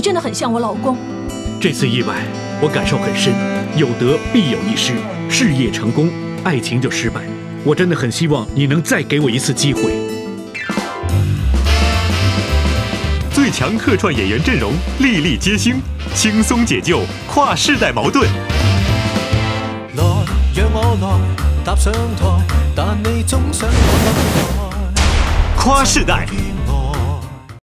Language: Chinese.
真的很像我老公。 这次意外，我感受很深，有得必有一失，事业成功，爱情就失败。我真的很希望你能再给我一次机会。 最强客串演员阵容，粒粒皆星，轻松解救跨世代矛盾。 來，讓我來踏上台，但你總想我等待。 跨世代，